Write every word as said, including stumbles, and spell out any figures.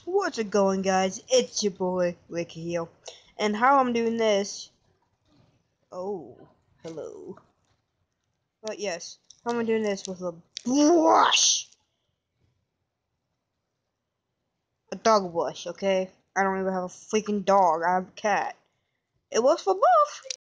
What's it going, guys? It's your boy Ricky here, and how I'm doing this. Oh, hello. But yes, how I'm doing this with a brush, a dog brush. Okay, I don't even have a freaking dog. I have a cat. It works for both.